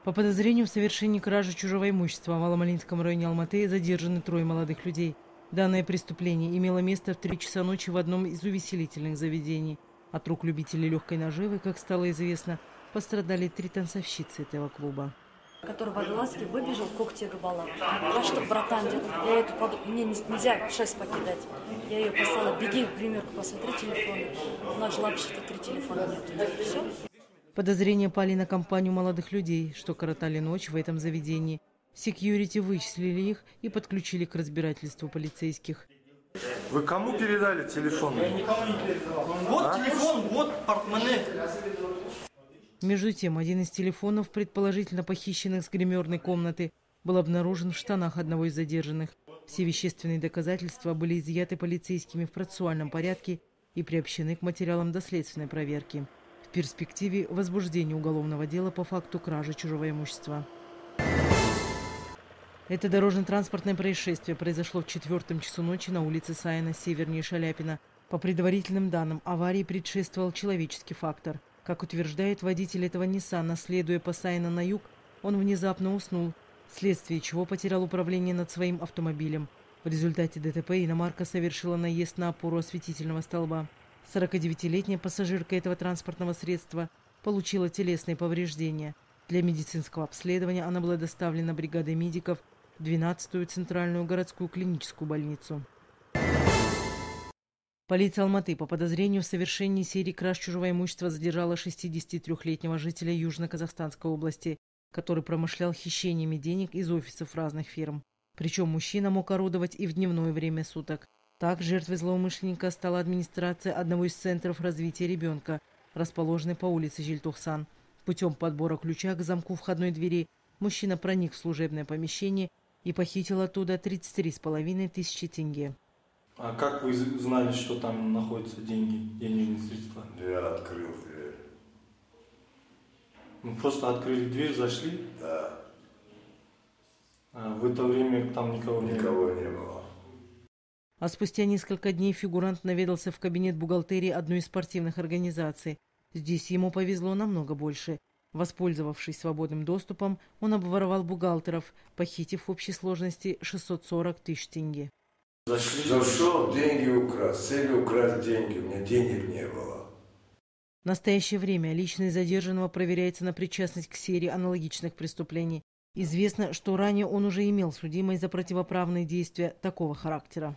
По подозрению в совершении кражи чужого имущества в Аломалинском районе Алматы задержаны 3 молодых людей. Данное преступление имело место в 3 часа ночи в одном из увеселительных заведений. От рук любителей легкой наживы, как стало известно, пострадали 3 танцовщицы этого клуба. Который во глазке выбежал, когти рыбала. Я что, братан, мне нельзя 6 покидать. Я ее послала, беги в гримерку, посмотри телефоны. У нас же вообще-то 3 телефона нет. Все. Подозрения пали на компанию молодых людей, что коротали ночь в этом заведении. Секьюрити вычислили их и подключили к разбирательству полицейских. Вы кому передали телефон? Я никому не передавал. Вот телефон, вот портмоне. Между тем, один из телефонов, предположительно похищенных с гримерной комнаты, был обнаружен в штанах одного из задержанных. Все вещественные доказательства были изъяты полицейскими в процессуальном порядке и приобщены к материалам доследственной проверки. В перспективе возбуждение уголовного дела по факту кражи чужого имущества. Это дорожно-транспортное происшествие произошло в 4 часу ночи на улице Саяна, севернее Шаляпина. По предварительным данным, аварии предшествовал человеческий фактор. Как утверждает водитель этого Ниссана, следуя по Саяна на юг, он внезапно уснул, вследствие чего потерял управление над своим автомобилем. В результате ДТП иномарка совершила наезд на опору осветительного столба. 49-летняя пассажирка этого транспортного средства получила телесные повреждения. Для медицинского обследования она была доставлена бригадой медиков в 12-ю центральную городскую клиническую больницу. Полиция Алматы по подозрению в совершении серии краж чужого имущества задержала 63-летнего жителя Южно-Казахстанской области, который промышлял хищениями денег из офисов разных фирм. Причем мужчина мог орудовать и в дневное время суток. Так, жертвой злоумышленника стала администрация одного из центров развития ребенка, расположенной по улице Жильтохсан. Путем подбора ключа к замку входной двери мужчина проник в служебное помещение и похитил оттуда 33,5 тысячи тенге. А как вы знали, что там находятся деньги, денежные средства? Я открыл дверь. Ну, просто открыли дверь, зашли? Да. А в это время там никого не было? Никого не было. А спустя несколько дней фигурант наведался в кабинет бухгалтерии одной из спортивных организаций. Здесь ему повезло намного больше. Воспользовавшись свободным доступом, он обворовал бухгалтеров, похитив в общей сложности 640 тысяч тенге. Зашел, деньги украсть. Целью украсть деньги. У меня денег не было. В настоящее время личность задержанного проверяется на причастность к серии аналогичных преступлений. Известно, что ранее он уже имел судимость за противоправные действия такого характера.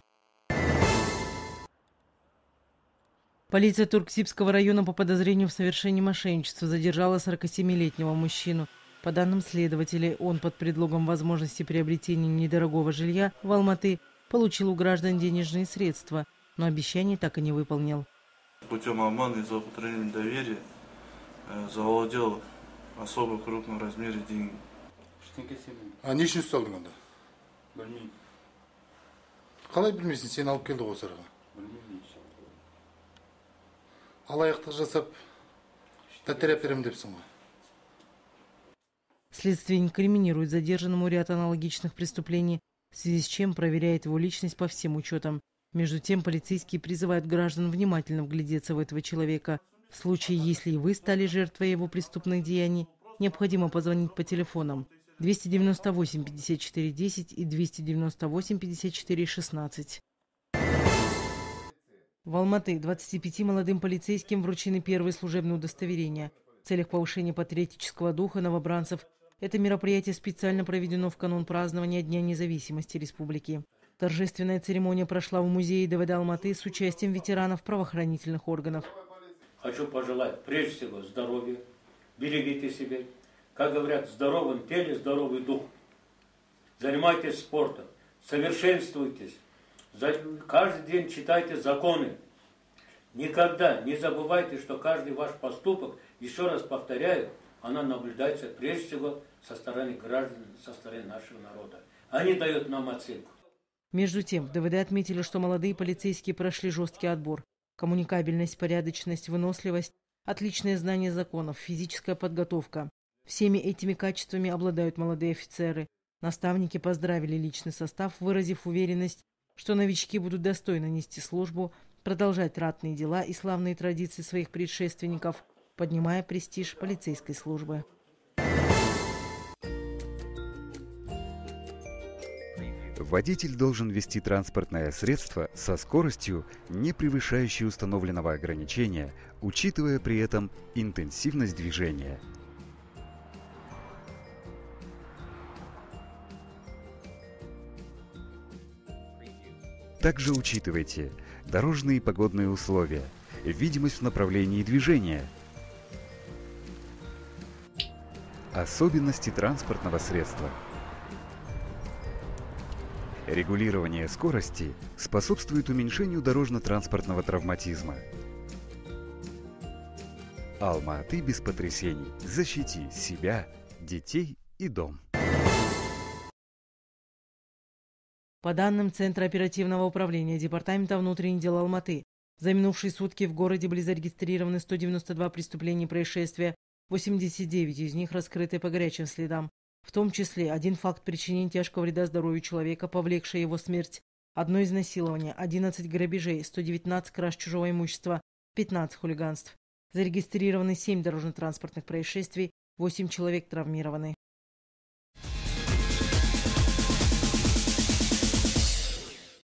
Полиция Турксибского района по подозрению в совершении мошенничества задержала 47-летнего мужчину. По данным следователей, он под предлогом возможности приобретения недорогого жилья в Алматы получил у граждан денежные средства, но обещание так и не выполнил. Путем обмана и злоупотребления доверия завладел особо крупном размере деньги. А не үшін ұсталдың онда? Білмеймін. Қалай білмейсің, сен алып келді ғой сырға? Алаяқтық жасап, пәтер әперем депсің ғой. Следствие инкриминирует задержанному ряд аналогичных преступлений, в связи с чем проверяет его личность по всем учетам. Между тем, полицейские призывают граждан внимательно вглядеться в этого человека. В случае, если и вы стали жертвой его преступных деяний, необходимо позвонить по телефонам 298 54 10 и 298 54 16. В Алматы 25 молодым полицейским вручены первые служебные удостоверения. В целях повышения патриотического духа новобранцев это мероприятие специально проведено в канун празднования Дня независимости республики. Торжественная церемония прошла в музее ДВД Алматы с участием ветеранов правоохранительных органов. Хочу пожелать прежде всего здоровья, берегите себя. Как говорят, в здоровом теле здоровый дух. Занимайтесь спортом, совершенствуйтесь. Каждый день читайте законы. Никогда не забывайте, что каждый ваш поступок, еще раз повторяю, она наблюдается прежде всего со стороны граждан, со стороны нашего народа. Они дают нам оценку. Между тем, в ДВД отметили, что молодые полицейские прошли жесткий отбор. Коммуникабельность, порядочность, выносливость, отличное знание законов, физическая подготовка. Всеми этими качествами обладают молодые офицеры. Наставники поздравили личный состав, выразив уверенность, что новички будут достойно нести службу, продолжать ратные дела и славные традиции своих предшественников, поднимая престиж полицейской службы. Водитель должен вести транспортное средство со скоростью, не превышающей установленного ограничения, учитывая при этом интенсивность движения. Также учитывайте дорожные и погодные условия, видимость в направлении движения, особенности транспортного средства. Регулирование скорости способствует уменьшению дорожно-транспортного травматизма. Алма-Аты без потрясений. Защити себя, детей и дом. По данным Центра оперативного управления Департамента внутренних дел Алматы, за минувшие сутки в городе были зарегистрированы 192 преступления и происшествия, 89 из них раскрыты по горячим следам. В том числе 1 факт причинения тяжкого вреда здоровью человека, повлекший его смерть, 1 изнасилование, 11 грабежей, 119 краж чужого имущества, 15 хулиганств. Зарегистрированы 7 дорожно-транспортных происшествий, 8 человек травмированы.